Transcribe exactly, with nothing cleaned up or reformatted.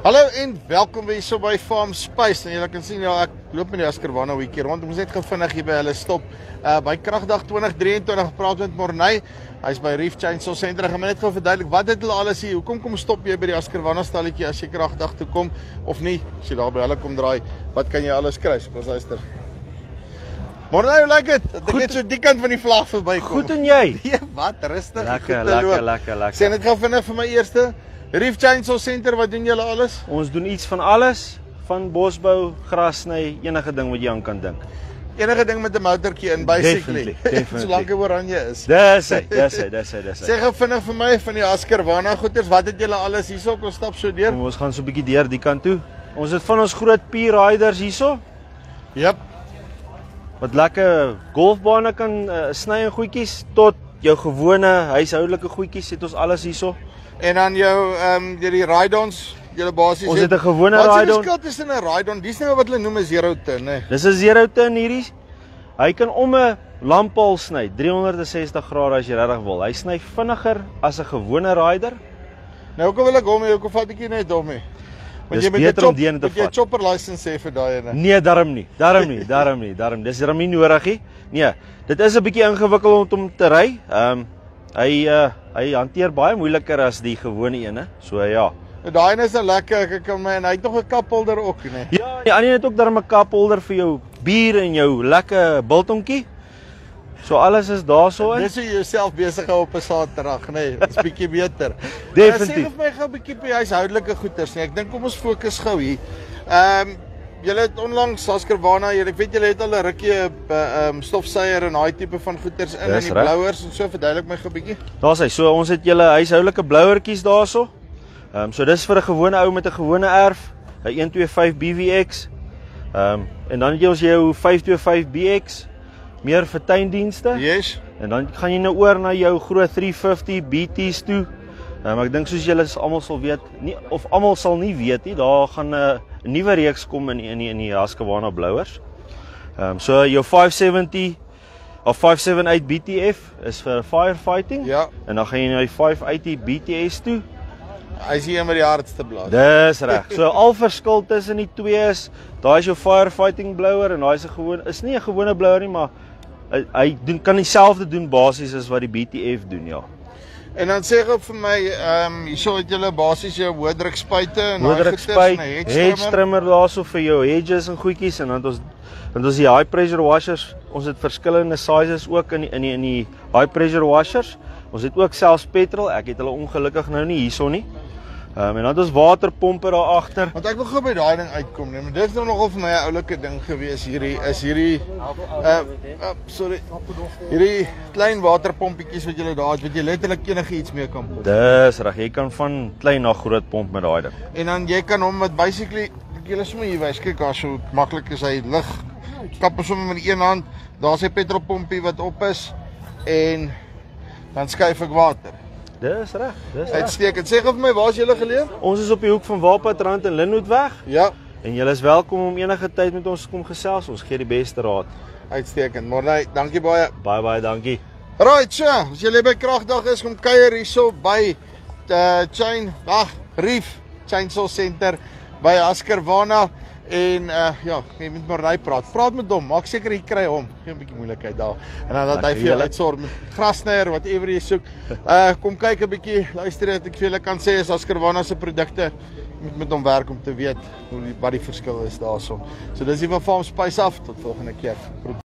Hallo en welkom weer so by Farmspace. En julle kan sien ja, ek loop met die Husqvarna 'n bietjie rond. Ek moes net gou vinnig hier by hulle stop. Uh by KragDag twintig drieëntwintig gepraat met Morney. Hy's by Reef Chainsaw Center. Ek gaan net gou verduidelik wat het hulle alles hier. Hoekom kom stop jy by die Husqvarna stalletjie as jy KragDag toe kom of nie? As jy daar by hulle kom draai, wat kan jy alles kry? Kom luister. Morney, hoe lyk dit? Dat ek net so die kant van die vlag verbykom. Goed en jy? Ja, wat rustig. Lekker, lekker, lekker, lekker. Sê net gou vinnig vir my eerste. Reef Chainsaw Center, wat doen julle alles? Ons doen iets van alles, van bosbou, grassny, enige ding wat jy aan kan dink. Enige ding met 'n motortjie in basically. Definitely, definitely. Solank hy oranje is. Dis hy, dis hy, dis hy, dis hy. Sê gou vinnig vir my van die Husqvarna goeders, wat het julle alles hierso? Kom stap so deur. Kom, ons gaan so 'n bietjie deur die kant toe. Ons het van ons groot P-riders hierso, Jep. wat lekker golfbane kan uh, sny en goedjies, tot jou gewone huishoudelike goedjies, het ons alles hierso. En dan jou ehm um, die ride-ons, julle basies. Ons het 'n gewone ride-on. Wat is die ride-on? verskil tussen 'n ride-on? Dis nou wat hulle noem 'n zero turn, hè. Dis 'n zero turn hierdie. Hy kan om 'n lamppaal sny, driehonderdsestig grade as jy regtig wil. Hy sny vinniger as 'n gewone rider. Nou hoekom wil ek hom hê? Hoekom vat ek hier net hom hê? Want Dis jy moet 'n beter om chop- die een te moet jy 'n vat. chopper license hê vir daai ene. Nee, darm nie. Darm nie, darm nie, darm. Dis darm nie nodig nie. Nee, dit is 'n bietjie ingewikkeld om hom te ry. Ehm um, hy uh, hy hanteer baie moeiliker as die gewone ene. So ja. Daai ene is nou lekker, ek kan my en hy het nog 'n kapholder ook, né. Ja, die ander het ook darm 'n kapholder vir jou bier en jou lekker biltongkie. So alles is daarso in. Dis hoe jy jouself besig hou op 'n Saterdag, nê. Nee, dis bietjie beter. Definitief. Sê vir my gou 'n bietjie by huishoudelike goeders, nee. Ek dink kom ons fokus gou hier. Ehm um, julle het onlangs Husqvarna, julle ek weet julle het al 'n rukkie 'n ehm um, stofsuier en daai tipe van goeders in Dis in die reg. blouers en so, verduidelik my gou 'n bietjie. Daar's hy. So ons het julle huishoudelike blouertjies daarso. Ehm um, so dis vir 'n gewone ou met 'n gewone erf, 'n een twee vyf B V X. Ehm um, en dan het jy ons jou vyf twee vyf B X, meer vir tuindienste. Yes. En dan gaan jy nou oor na jou groot drie vyftig B T's toe. Um, ek dink soos julle almal sal weet, nie of almal sal nie weet nie, daar gaan 'n uh, nuwe reeks kom in in die in die Husqvarna blowers. Ehm um, so jou vyf seventy of vyf seven eight B T F is vir firefighting. Ja. En dan gaan jy na die vyf eighty B T S toe. Hy is hier met die hardste blaas. Dis reg. So al verskil tussen die twee is, daai is jou firefighting blower en daai is 'n gewone is nie 'n gewone blower nie, maar hy, hy doen kan dieselfde doen basies as wat die B T F doen, ja. En dan sê gou vir my, ehm um, hierso het julle basies jou hoë druk spuite en Hoë druk spuit, hedge hedge trimmer. trimmer daarso vir jou hedges en goedjies en dan het ons dan het ons die high pressure washers. Ons het verskillende sizes ook in die, in die in die high pressure washers. Ons het ook selfs petrol. Ek het hulle ongelukkig nou nie hierso nie. Ehm um, en dan het ons waterpompe daar agter. Want ek wil gou by daai ding uitkom, nee, maar dit is nou nogal vir my 'n oulike ding gewees hierdie is hierdie uh, uh sorry. Hierdie klein waterpompietjies wat julle daar het, wat jy letterlik enige iets mee kan pomp. Dis reg. Jy kan van klein na groot pomp met daai ding. En dan jy kan hom met basically ek julle sommer hier wys, kyk daar so maklik is hy lig. Kap hom sommer met die een hand. Daar's sy petrolpompie wat op is en dan skuif ek water. Dis reg. Dis reg. Uitstekend. Sê gou vir my, waar is julle geleë? Ons is op die hoek van Waalpadrand en Linwoodweg Ja, en julle is welkom om enige tyd met ons te kom gesels. Ons gee die beste raad. uitstekend. Morney, dankie baie. Baie baie dankie. Right, so, as julle by KragDag is, kom kuier hierso by uh, Chain, ag, Reef Chainsaw Center by Husqvarna en uh, ja, jy moet Morney praat. Praat met hom, maak seker jy kry hom. Geen bietjie moeilikheid daar. En dan dat hy vir jou uitsorg met grassnyer, whatever jy soek. Uh kom kyk 'n bietjie, luister wat ek vir julle kan sê is Husqvarna se produkte. Jy moet met hom werk om te weet hoe die, wat die verskil is daarso. So dis hier van Farmspace af, tot volgende keer.